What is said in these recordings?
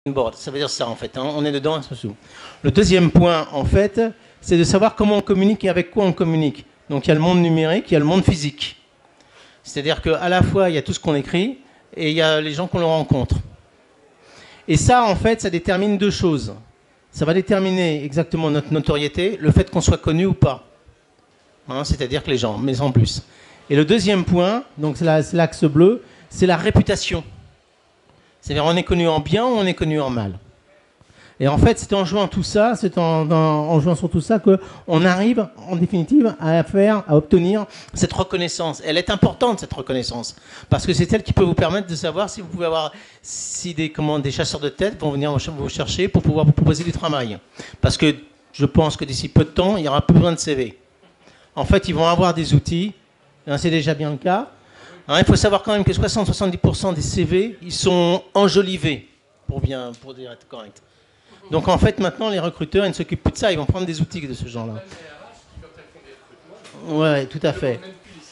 board. Ça veut dire ça, en fait. Hein. On est dedans, dessous. Le deuxième point, en fait, c'est de savoir comment on communique et avec quoi on communique. Donc, il y a le monde numérique, il y a le monde physique. C'est-à-dire qu'à la fois, il y a tout ce qu'on écrit et il y a les gens qu'on rencontre. Et ça, en fait, ça détermine deux choses. Ça va déterminer exactement notre notoriété, le fait qu'on soit connu ou pas. Hein, c'est-à-dire que les gens, mais en plus. Et le deuxième point, donc c'est l'axe bleu, c'est la réputation. C'est-à-dire on est connu en bien ou on est connu en mal. Et en fait, c'est en jouant tout ça, c'est en jouant sur tout ça qu'on arrive, en définitive, à obtenir cette reconnaissance. Elle est importante, cette reconnaissance, parce que c'est elle qui peut vous permettre de savoir si vous pouvez avoir, si des chasseurs de tête vont venir vous chercher pour pouvoir vous proposer du travail. Parce que je pense que d'ici peu de temps, il n'y aura plus besoin de CV. En fait, ils vont avoir des outils, c'est déjà bien le cas. Il faut savoir quand même que 60-70% des CV, ils sont enjolivés, pour être correct. Donc en fait, maintenant, les recruteurs, ils ne s'occupent plus de ça, ils vont prendre des outils de ce genre-là. Ouais, tout à fait.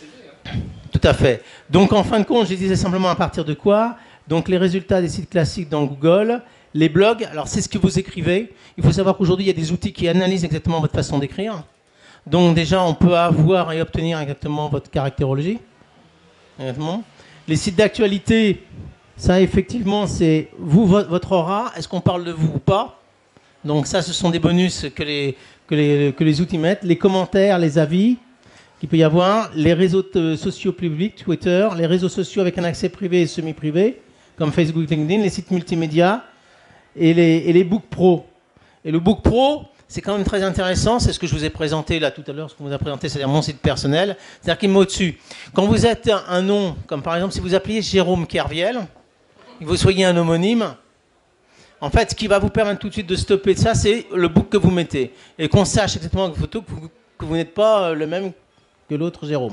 Tout à fait. Donc en fin de compte, je disais simplement à partir de quoi? Donc les résultats des sites classiques dans Google, les blogs, alors c'est ce que vous écrivez. Il faut savoir qu'aujourd'hui, il y a des outils qui analysent exactement votre façon d'écrire. Donc déjà, on peut avoir et obtenir exactement votre caractérologie. Exactement. Les sites d'actualité, ça effectivement, c'est vous, votre aura. Est-ce qu'on parle de vous ou pas? Donc ça, ce sont des bonus que les outils mettent. Les commentaires, les avis qu'il peut y avoir, les réseaux sociaux publics, Twitter, les réseaux sociaux avec un accès privé et semi-privé, comme Facebook, LinkedIn, les sites multimédia et les Book Pro. Et le Book Pro, c'est quand même très intéressant. C'est ce que je vous ai présenté là tout à l'heure, ce qu'on vous a présenté, c'est-à-dire mon site personnel. C'est-à-dire qu'il met au-dessus. Quand vous êtes un nom, comme par exemple si vous appeliez Jérôme Kerviel, que vous soyez un homonyme, en fait, ce qui va vous permettre tout de suite de stopper ça, c'est le book que vous mettez. Et qu'on sache exactement avec vos photos que vous n'êtes pas le même que l'autre Jérôme.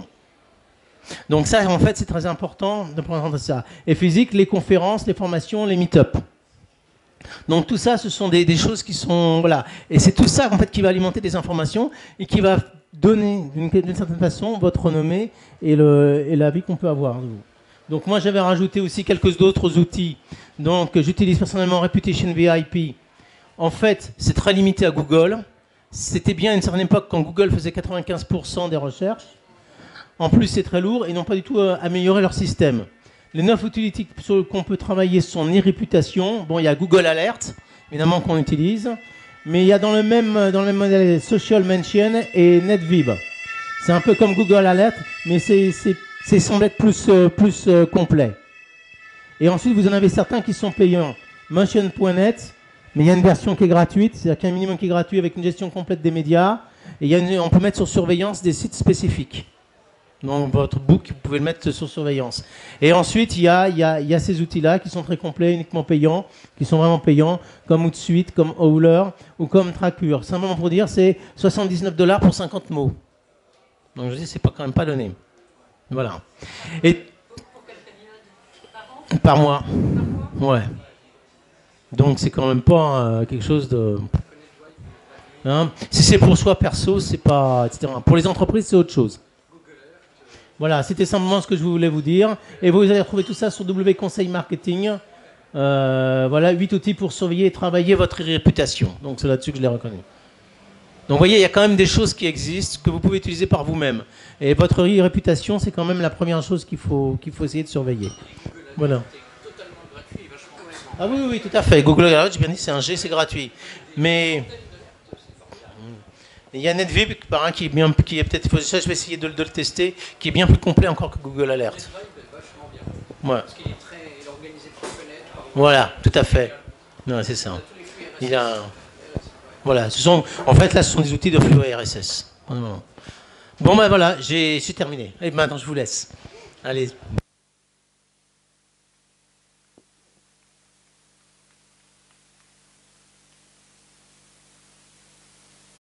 Donc ça, en fait, c'est très important de prendre ça. Et physique, les conférences, les formations, les meet-up. Donc tout ça, ce sont des choses qui sont... Voilà. Et c'est tout ça, en fait, qui va alimenter des informations et qui va donner, d'une certaine façon, votre renommée et la vie qu'on peut avoir de vous. Donc moi, j'avais rajouté aussi quelques autres outils. Donc j'utilise personnellement Reputation VIP. En fait, c'est très limité à Google. C'était bien à une certaine époque quand Google faisait 95% des recherches. En plus, c'est très lourd et n'ont pas du tout amélioré leur système. Les 9 utilities qu'on peut travailler sont ni réputation. Bon, il y a Google Alert, évidemment, qu'on utilise. Mais il y a dans le même modèle Social Mention et NetVib. C'est un peu comme Google Alert, mais c'est semble être plus complet. Et ensuite, vous en avez certains qui sont payants. Motion.net, mais il y a une version qui est gratuite, c'est-à-dire qu'il y a un minimum qui est gratuit avec une gestion complète des médias. Et on peut mettre sur surveillance des sites spécifiques. Donc votre book, vous pouvez le mettre sur surveillance. Et ensuite, il y a ces outils-là qui sont très complets, uniquement payants, qui sont vraiment payants, comme Outsuite, comme Howler ou comme Tracure. Simplement pour dire, c'est $79 pour 50 mots. Donc je dis, c'est quand même pas donné. Voilà. Et par mois. Ouais. Donc c'est quand même pas quelque chose de... Hein, si c'est pour soi perso, c'est pas... etc. Pour les entreprises, c'est autre chose. Voilà, c'était simplement ce que je voulais vous dire. Et vous allez retrouver tout ça sur W Conseil Marketing. Voilà, 8 outils pour surveiller et travailler votre réputation. Donc c'est là-dessus que je l'ai reconnu. Donc vous voyez, il y a quand même des choses qui existent que vous pouvez utiliser par vous-même. Et votre réputation, c'est quand même la première chose qu'il faut essayer de surveiller. Voilà. Ah oui, tout à fait. Google Alert, j'ai bien dit, c'est un G, c'est gratuit. Mais il y a NetVib, qui est peut-être, ça je vais essayer de le tester, qui est bien plus complet encore que Google Alert. Ouais. Parce qu'il est très organisé pour connaître. Voilà, tout à fait. Non, c'est ça. Il a... Voilà, en fait, là, ce sont des outils de flux RSS. Bon, ben voilà, j'ai terminé. Et maintenant, je vous laisse. Allez.